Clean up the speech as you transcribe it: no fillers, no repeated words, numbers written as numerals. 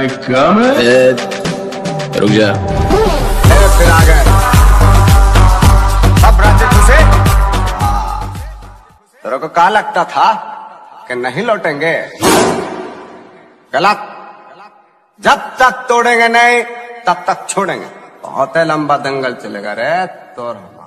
काम है। रुक जा। फिर आ गए सब राज्य खुशे। तेरे को क्या लगता था कि नहीं लौटेंगे? गलत। जब तक तोड़ेंगे नहीं तब तक छोड़ेंगे। बहुत लंबा दंगल चलेगा रे तोर।